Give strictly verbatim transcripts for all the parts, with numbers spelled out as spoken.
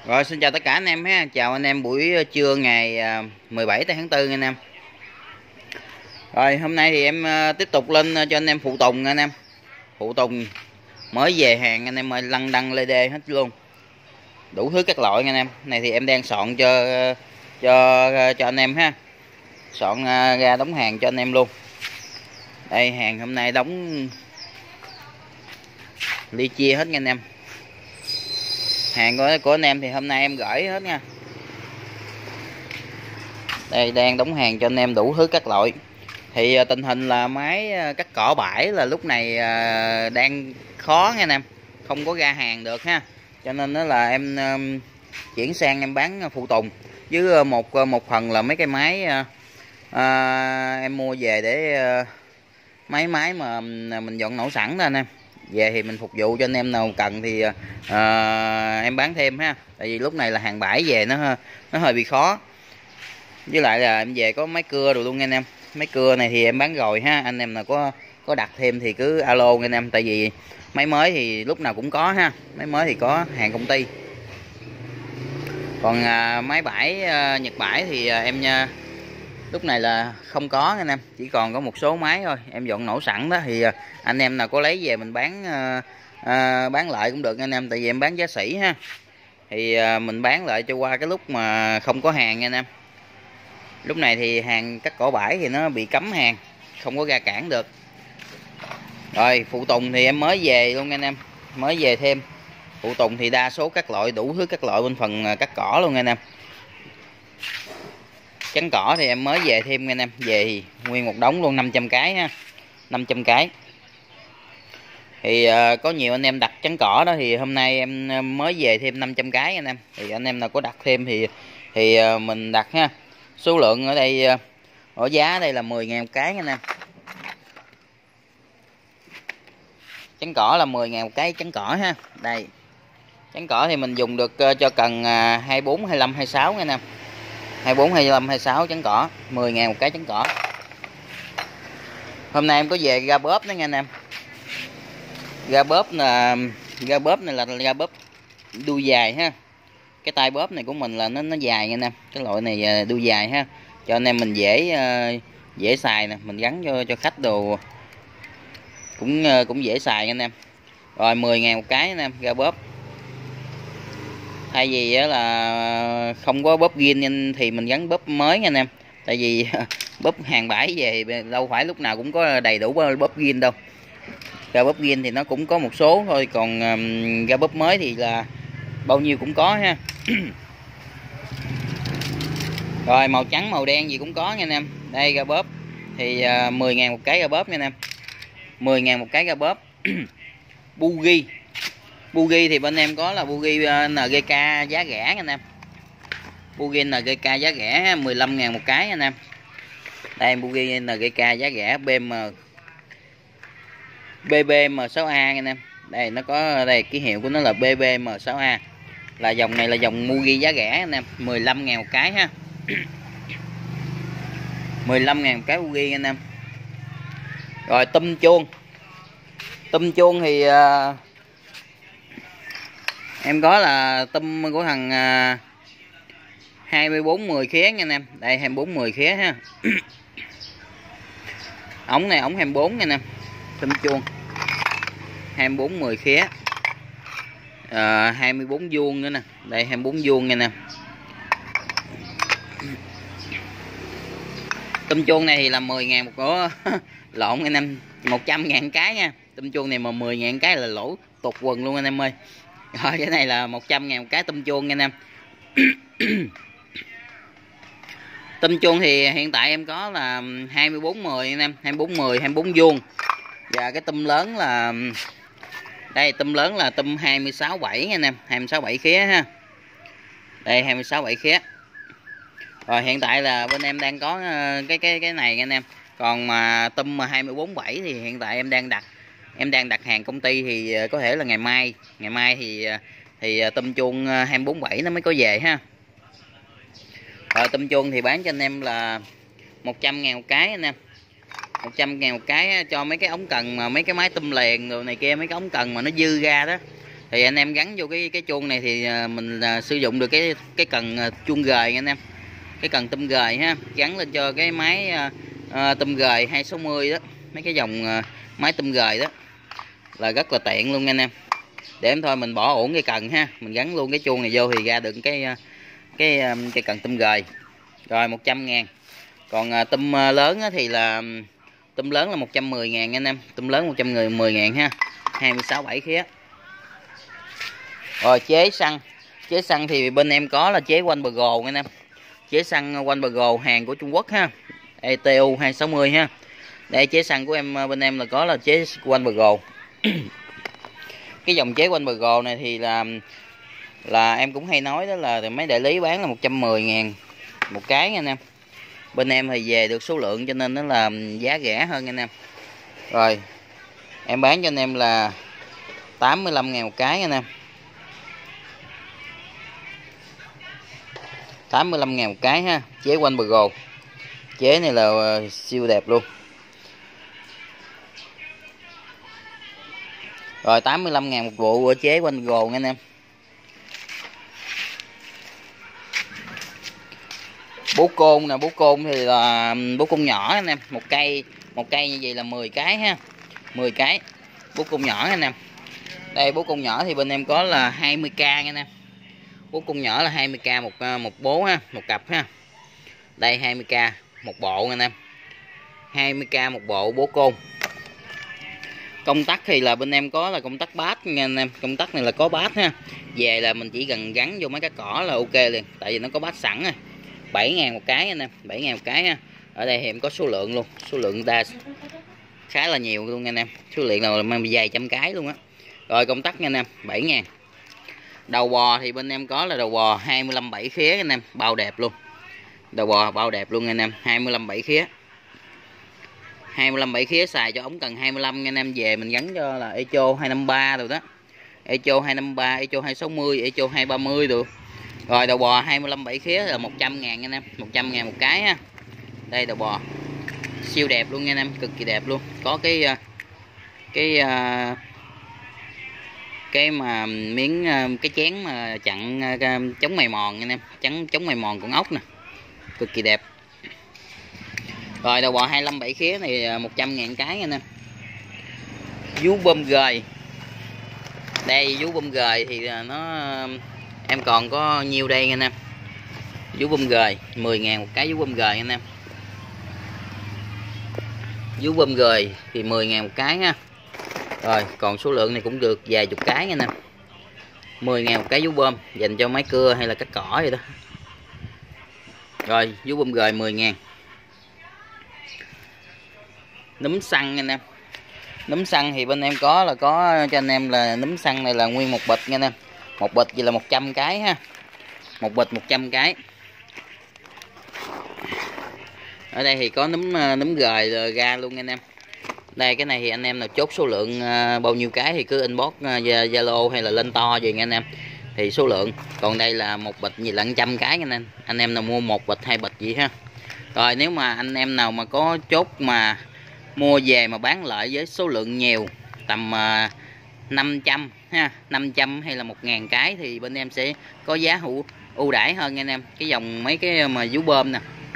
Rồi, xin chào tất cả anh em ha. Chào anh em buổi trưa ngày à, mười bảy tháng tư anh em. Rồi hôm nay thì em à, tiếp tục lên cho anh em phụ tùng anh em. Phụ tùng mới về hàng anh em ơi, lăn đăng lê đê hết luôn. Đủ thứ các loại anh em. Này thì em đang soạn cho cho cho anh em ha. Soạn à, ra đóng hàng cho anh em luôn. Đây hàng hôm nay đóng ly chia hết nha anh em. Hàng của, của anh em thì hôm nay em gửi hết nha. Đây đang đóng hàng cho anh em đủ thứ các loại. Thì tình hình là máy cắt cỏ bãi là lúc này đang khó nha anh em, không có ra hàng được ha, cho nên đó là em chuyển sang em bán phụ tùng với một một phần là mấy cái máy à, em mua về để máy máy mà mình dọn nổ sẵn đó anh em, về thì mình phục vụ cho anh em nào cần thì à, em bán thêm ha. Tại vì lúc này là hàng bãi về nó nó hơi bị khó, với lại là em về có máy cưa rồi luôn nha anh em. Máy cưa này thì em bán rồi ha, anh em nào có có đặt thêm thì cứ alo nha anh em, tại vì máy mới thì lúc nào cũng có ha, máy mới thì có hàng công ty. Còn à, máy bãi à, Nhật bãi thì à, em nha, lúc này là không có anh em, chỉ còn có một số máy thôi. Em dọn nổ sẵn đó thì à, anh em nào có lấy về mình bán à, à, bán lại cũng được anh em, tại vì em bán giá sỉ ha, thì à, mình bán lại cho qua cái lúc mà không có hàng nha anh em. Lúc này thì hàng cắt cỏ bãi thì nó bị cấm hàng, không có ra cản được. Rồi phụ tùng thì em mới về luôn anh em, mới về thêm. Phụ tùng thì đa số các loại, đủ thứ các loại bên phần cắt cỏ luôn anh em. Chắn cỏ thì em mới về thêm anh em, về thì nguyên một đống luôn, năm trăm cái ha, năm trăm cái. Thì uh, có nhiều anh em đặt chắn cỏ đó, thì hôm nay em mới về thêm năm trăm cái anh em. Thì anh em nào có đặt thêm thì thì uh, mình đặt ha. Số lượng ở đây ở giá đây là mười ngàn một cái anh em. Chắn cỏ là mười ngàn một cái chắn cỏ ha. Đây. Chắn cỏ thì mình dùng được cho cần hai mươi bốn, hai mươi lăm, hai mươi sáu anh em. hai mươi bốn, hai mươi lăm, hai mươi sáu chắn cỏ, mười ngàn một cái chắn cỏ. Hôm nay em có về ga bóp đó nha anh em. Ga bóp là ga bóp này là ga bóp đuôi dài ha. Cái tay bóp này của mình là nó nó dài nha anh em. Cái loại này đuôi dài ha, cho anh em mình dễ dễ xài nè, mình gắn cho cho khách đồ cũng cũng dễ xài nha anh em. Rồi mười ngàn một cái anh em, ga bóp. Thay vì là không có bóp zin thì mình gắn bóp mới nha anh em. Tại vì bóp hàng bãi về đâu phải lúc nào cũng có đầy đủ bóp zin đâu. Ga bóp zin thì nó cũng có một số thôi, còn um, ga bóp mới thì là bao nhiêu cũng có ha. Rồi màu trắng màu đen gì cũng có nha anh em. Đây ga bóp thì uh, mười ngàn một cái ga bóp nha anh em, mười ngàn một cái ga bóp. Bugi Bugi thì bên em có là Bugi en giê ca giá rẻ nha anh em. Bugi en giê ca giá rẻ mười lăm ngàn một cái anh em. Đây Bugi en giê ca giá rẻ bê em bê bê em sáu a anh em. Đây nó có đây ký hiệu của nó là bê bê em sáu a, là dòng này là dòng Mugi giá rẻ anh em, mười lăm ngàn một cái ha. mười lăm ngàn một cái Mugi anh em. Rồi tum chuông. Tum chuông thì uh, em có là tum của thằng uh, hai mươi bốn mười khía nha anh em. Đây hai mươi bốn mười khía ha. Ống này ống hai mươi bốn nha anh em. Tum chuông hai mươi bốn mười khía. À, hai mươi bốn vuông nữa nè. Đây hai mươi bốn vuông nha nè. Tum chuông này thì là mười ngàn một của lộn anh em, một trăm ngàn cái nha. Tum chuông này mà mười ngàn cái là lỗ tụt quần luôn anh em ơi. Rồi cái này là một trăm ngàn một cái tum chuông nha anh em. Tum chuông thì hiện tại em có là hai mươi bốn mười anh em, hai mươi bốn mười, hai mươi bốn vuông. Và cái tum lớn là đây, tum lớn là tum hai mươi sáu bảy nha anh em, hai mươi sáu bảy khía ha. Đây hai mươi sáu bảy khía. Rồi hiện tại là bên em đang có cái cái cái này nha anh em. Còn mà tum hai mươi bốn bảy thì hiện tại em đang đặt em đang đặt hàng công ty, thì có thể là ngày mai, ngày mai thì thì tum chuông hai mươi bốn bảy nó mới có về ha. Rồi tum chuông thì bán cho anh em là một trăm ngàn một cái anh em. một trăm ngàn một cái cho mấy cái ống cần mà mấy cái máy tum liền rồi này kia, mấy cái ống cần mà nó dư ra đó, Thì anh em gắn vô cái cái chuông này thì mình sử dụng được cái cái cần chuông gời nha anh em, cái cần tôm gời ha, gắn lên cho cái máy uh, tôm gời hai sáu mươi đó, mấy cái dòng uh, máy tôm gời đó là rất là tiện luôn nha anh em. Để em thôi mình bỏ ổn cái cần ha, mình gắn luôn cái chuông này vô thì ra được cái cái cái cần tôm gời. Rồi một trăm ngàn. Còn uh, tôm lớn thì là tôm lớn là một trăm mười ngàn anh em, tôm lớn một trăm mười ngàn ha, hai mươi sáu bảy khía. Rồi chế xăng, chế xăng thì bên em có là chế quanh bờ gồ anh em, chế xăng quanh bờ gồ hàng của Trung Quốc ha, e tê u hai sáu mươi ha. Đây chế xăng của em bên em là có là chế quanh bờ gồ. Cái dòng chế quanh bờ gồ này thì là là em cũng hay nói đó là mấy đại lý bán là một trăm mười ngàn một cái nha anh em. Bên em thì về được số lượng cho nên nó là giá rẻ hơn anh em. Rồi em bán cho anh em là tám mươi lăm ngàn một cái anh em, tám mươi lăm ngàn một cái ha, chế quanh bờ gồ. Chế này là siêu đẹp luôn. Rồi tám mươi lăm ngàn một bộ của chế quanh bờ gồ nha anh em. Bố côn nè, bố côn thì là bố côn nhỏ anh em, một cây một cây như vậy là mười cái ha, mười cái bố côn nhỏ anh em. Đây bố côn nhỏ thì bên em có là hai mươi k nha anh em. Bố côn nhỏ là hai mươi k một một bố ha, một cặp ha. Đây hai mươi k một bộ anh em, hai mươi k một bộ bố côn. Công tắc thì là bên em có là công tắc bát nha anh em, công tắc này là có bát ha. Về là mình chỉ cần gắn vô mấy cái cỏ là ok liền, tại vì nó có bát sẵn rồi. bảy ngàn một cái anh em, bảy ngàn một cái ha. Ở đây thì em có số lượng luôn, số lượng đa khá là nhiều luôn anh em, số lượng nào mang vài trăm cái luôn á. Rồi công tắc nha anh em, bảy ngàn. Đầu bò thì bên em có là đầu bò hai mươi lăm bảy khía anh em, bao đẹp luôn. Đầu bò bao đẹp luôn anh em, hai mươi lăm bảy khía. hai mươi lăm bảy khía xài cho ống cần hai mươi lăm anh em, về mình gắn cho là Echo hai năm ba rồi đó. Echo hai năm ba, Echo hai sáu mươi, Echo hai ba mươi được. Rồi đầu bò hai mươi lăm bảy khía là một trăm ngàn anh em, một trăm ngàn một cái ha. Đây đầu bò siêu đẹp luôn nha anh em, cực kỳ đẹp luôn. Có cái cái cái mà miếng cái chén mà chặn chống mài mòn anh em, chắn chống mài mòn con ốc nè, cực kỳ đẹp. Rồi đầu bò hai mươi lăm bảy khía này một trăm ngàn cái anh em. Vú bơm gời. Đây vú bơm gời thì nó em còn có nhiêu đây anh em. Vú bơm gời mười ngàn một cái, vú bơm gời anh em. Vú bơm gời thì mười ngàn một cái ha. Rồi còn số lượng này cũng được vài chục cái nha anh em. mười ngàn một cái vú bơm dành cho máy cưa hay là cắt cỏ vậy đó. Rồi vú bơm gời mười ngàn. Núm xăng anh em. Núm xăng thì bên em có là có cho anh em là núm xăng này là nguyên một bịch nha anh em. Một bịch vậy là một trăm cái ha. Một bịch một trăm cái. Ở đây thì có núm núm gời ra luôn anh em. Đây cái này thì anh em nào chốt số lượng bao nhiêu cái thì cứ inbox Zalo hay là lên to gì nha anh em. Thì số lượng. Còn đây là một bịch gì là một trăm cái nha anh em. Anh em nào mua một bịch hai bịch gì ha. Rồi nếu mà anh em nào mà có chốt mà mua về mà bán lại với số lượng nhiều tầm uh, năm trăm ha, năm trăm hay là một ngàn cái thì bên em sẽ có giá hữu ưu đãi hơn anh em. Cái dòng mấy cái mà vú bơm nè.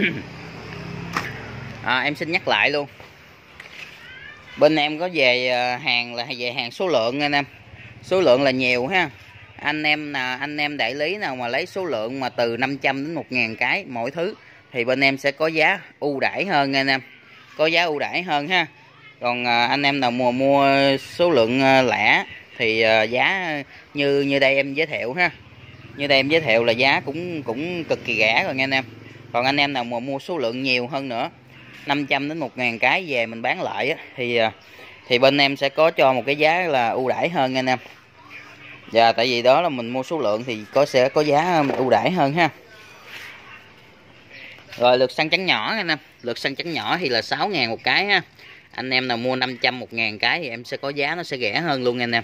À, em xin nhắc lại luôn. Bên em có về hàng là về hàng số lượng anh em. Số lượng là nhiều ha. Anh em nào anh em đại lý nào mà lấy số lượng mà từ năm trăm đến một ngàn cái mỗi thứ thì bên em sẽ có giá ưu đãi hơn anh em. Có giá ưu đãi hơn ha. Còn à, anh em nào mua mua số lượng à, lẻ thì à, giá như như đây em giới thiệu ha. Như đây em giới thiệu là giá cũng cũng cực kỳ rẻ rồi nha anh em. Còn anh em nào mà mua số lượng nhiều hơn nữa, năm trăm đến một ngàn cái về mình bán lại á, thì à, thì bên em sẽ có cho một cái giá là ưu đãi hơn anh em. Dạ tại vì đó là mình mua số lượng thì có sẽ có giá ưu đãi hơn ha. Rồi lượt xăng trắng nhỏ anh em. Lượt xăng trắng nhỏ thì là sáu ngàn một cái ha. Anh em nào mua năm trăm một ngàn cái thì em sẽ có giá nó sẽ rẻ hơn luôn anh em.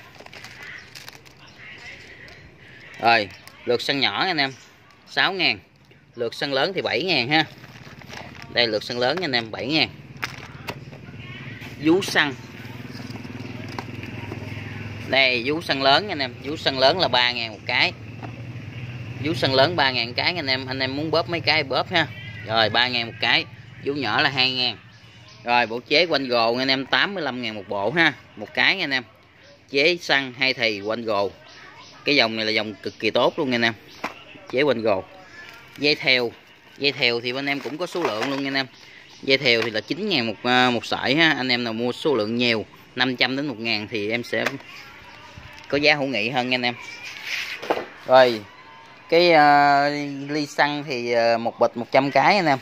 Rồi lượt xăng nhỏ anh em sáu ngàn. Lượt xăng lớn thì bảy ngàn ha. Đây lượt xăng lớn anh em bảy ngàn. Vú xăng. Đây vú săn lớn nha anh em, vú săn lớn là ba ngàn một cái. Vú săn lớn ba ngàn cái anh em, anh em muốn bóp mấy cái bóp ha. Rồi ba ngàn một cái, vú nhỏ là hai ngàn. Rồi bộ chế quanh gồ anh em tám mươi lăm ngàn một bộ ha, một cái nha anh em. Chế săn hai thì quanh gồ. Cái dòng này là dòng cực kỳ tốt luôn nha anh em. Chế quanh gồ. Dây thèo, dây thèo thì bên em cũng có số lượng luôn nha anh em. Dây thèo thì là chín ngàn một một sợi ha, anh em nào mua số lượng nhiều năm trăm đến một ngàn thì em sẽ có giá hữu nghị hơn nha anh em. Rồi cái uh, ly xăng thì uh, một bịch một trăm cái anh em.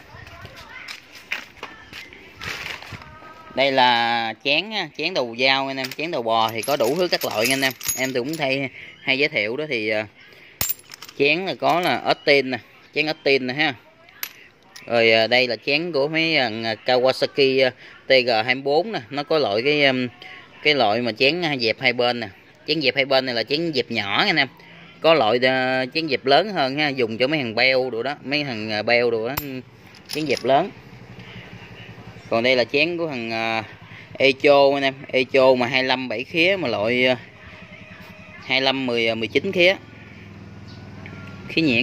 Đây là chén chén đầu dao anh em, chén đầu bò thì có đủ thứ các loại nha anh em. Em thì cũng thay hay giới thiệu đó thì uh, chén là có là ớt tin nè, chén ớt tin nè ha. Rồi uh, đây là chén của mấy uh, Kawasaki uh, T G hai mươi bốn nè, nó có loại cái um, cái loại mà chén dẹp hai bên nè. Chén dẹp hai bên này là chén dẹp nhỏ anh em. Có loại uh, chén dẹp lớn hơn ha, dùng cho mấy thằng beo đồ đó, mấy thằng uh, beo đồ đó, chén dẹp lớn. Còn đây là chén của thằng uh, Echo anh em, Echo mà hai mươi lăm bảy khía mà loại uh, hai mươi lăm mười mười chín khía. Khí nhuyễn.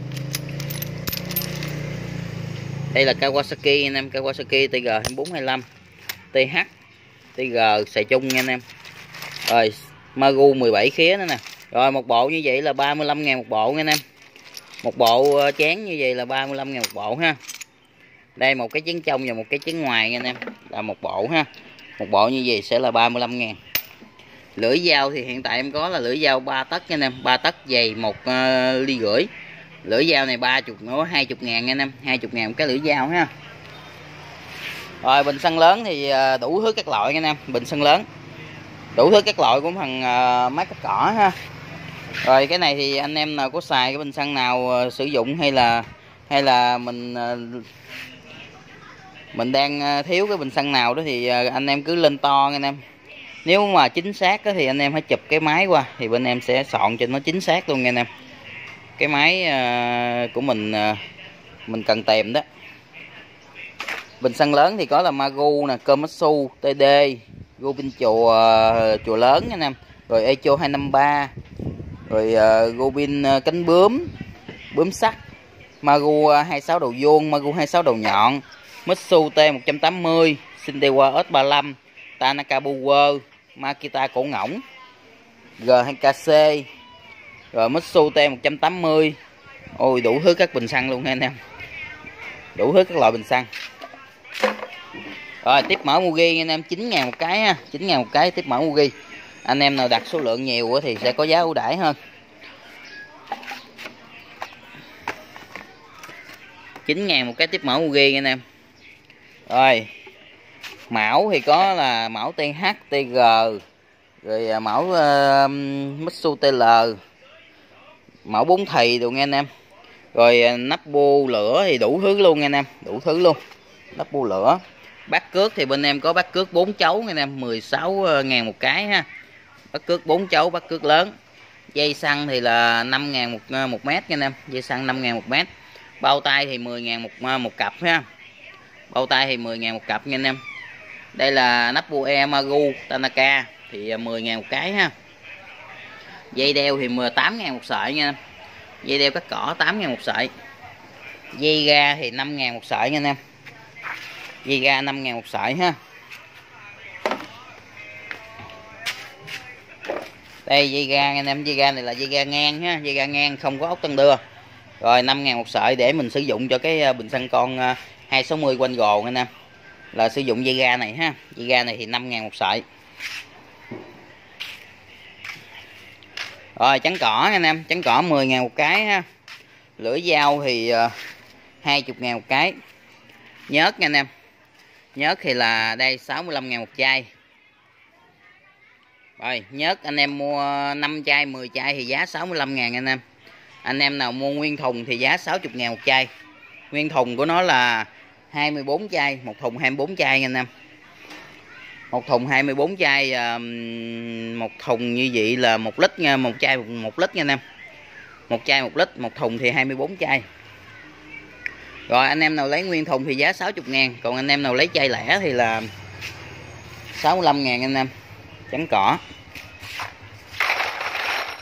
Đây là Kawasaki anh em, Kawasaki T G hai bốn hai lăm, T H, T G xài chung nha anh em. Rồi Magu mười bảy khía nữa nè. Rồi một bộ như vậy là ba mươi lăm ngàn một bộ nha anh em. Một bộ chén như vậy là ba mươi lăm ngàn một bộ ha. Đây một cái chén trong và một cái chén ngoài nha anh em, là một bộ ha. Một bộ như vậy sẽ là ba mươi lăm ngàn. Lưỡi dao thì hiện tại em có là lưỡi dao ba tấc nha anh em, ba tấc dày một uh, ly rưỡi. Lưỡi dao này ba mươi nó hai mươi ngàn nha anh em, hai mươi ngàn một cái lưỡi dao ha. Rồi bình xăng lớn thì đủ thứ các loại nha anh em, bình xăng lớn đủ thứ các loại của thằng uh, máy cắt cỏ ha. Rồi cái này thì anh em nào có xài cái bình xăng nào uh, sử dụng hay là hay là mình uh, mình đang thiếu cái bình xăng nào đó thì uh, anh em cứ lên to nha anh em. Nếu mà chính xác đó, thì anh em hãy chụp cái máy qua thì bên em sẽ soạn cho nó chính xác luôn nha anh em. Cái máy uh, của mình uh, mình cần tìm đó. Bình xăng lớn thì có là Magu nè, Komatsu, T D, Gobin chùa uh, chùa lớn nha anh em. Rồi Echo hai năm ba. Rồi uh, Gobin uh, cánh bướm, bướm sắt, Magu uh, hai mươi sáu đầu vuông, Magu hai mươi sáu đầu nhọn, Mitsu T một trăm tám mươi, Shindewa S ba mươi lăm, Tanaka Power, Makita cổ ngỗng, G hai K C, rồi Mitsu T một trăm tám mươi. Ôi đủ thứ các bình xăng luôn nha anh em. Đủ thứ các loại bình xăng. Rồi tiếp mỡ Mugi nha anh em, chín ngàn một cái ha, chín ngàn một cái tiếp mỡ Mugi. Anh em nào đặt số lượng nhiều thì sẽ có giá ưu đãi hơn. chín ngàn một cái tiếp mỡ Mugi nha anh em. Rồi mão thì có là mão T H, T G, rồi mão uh, Mitsu T L, mão bốn thì đồ nghe anh em. Rồi nắp bu lửa thì đủ thứ luôn nha anh em, đủ thứ luôn. Nắp bu lửa. Bát cước thì bên em có bát cước bốn chấu nha anh em, mười sáu ngàn một cái ha. Bát cước bốn chấu, bát cước lớn. Dây xăng thì là năm ngàn một, một mét nha anh em, dây xăng năm ngàn một mét. Bao tay thì mười ngàn một, một cặp ha. Bao tay thì mười ngàn một cặp nha anh em. Đây là nắp bu e Magu Tanaka thì mười ngàn một cái ha. Dây đeo thì mười tám ngàn một sợi nha anh em. Dây đeo cắt cỏ tám ngàn một sợi. Dây ga thì năm ngàn một sợi nha anh em. Dây ga năm ngàn một sợi ha. Đây dây ga anh em, dây ga này là dây ga ngang ha, dây ga ngang không có ốc tân đưa. Rồi năm ngàn một sợi để mình sử dụng cho cái bình xăng con hai sáu mươi quanh gồ anh em. Là sử dụng dây ga này ha. Dây ga này thì năm ngàn một sợi. Rồi trắng cỏ anh em, trắng cỏ mười ngàn một cái ha. Lưỡi dao thì uh, hai mươi ngàn một cái. Nhớt nha anh em. Nhớt thì là đây sáu mươi lăm ngàn một chai. Rồi nhớt anh em mua năm chai mười chai thì giá sáu mươi lăm ngàn anh em. Anh em nào mua nguyên thùng thì giá sáu mươi ngàn một chai. Nguyên thùng của nó là hai mươi bốn chai, một thùng hai mươi bốn chai nha anh em. Một thùng hai mươi bốn chai, một thùng như vậy là một lít nha, một chai một lít nha anh em. Một chai một lít, một thùng thì hai mươi bốn chai. Rồi anh em nào lấy nguyên thùng thì giá sáu mươi ngàn, còn anh em nào lấy chai lẻ thì là sáu mươi lăm ngàn anh em. Trắng cỏ.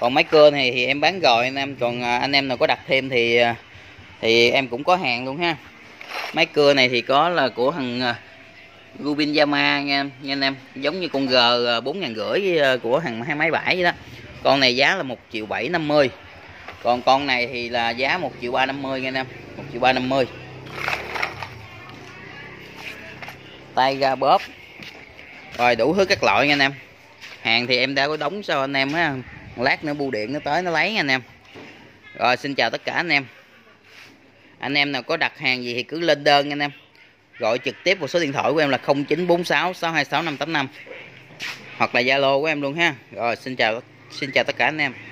Còn máy cưa này thì em bán rồi anh em, còn anh em nào có đặt thêm thì thì em cũng có hàng luôn ha. Máy cưa này thì có là của thằng Rubin Yama nha, nha anh em, giống như con G bốn ngàn rưỡi của thằng hai máy bãi vậy đó. Con này giá là một triệu bảy năm mươi, còn con này thì là giá một triệu ba năm mươi nha anh em, một triệu ba năm mươi. Tay ga bóp rồi đủ thứ các loại nha anh em. Hàng thì em đã có đóng sao anh em á, lát nữa bưu điện nó tới nó lấy nha anh em. Rồi xin chào tất cả anh em. Anh em nào có đặt hàng gì thì cứ lên đơn nha anh em, gọi trực tiếp vào số điện thoại của em là không chín bốn sáu sáu hai sáu năm tám năm, hoặc là Zalo của em luôn ha. Rồi xin chào xin chào tất cả anh em.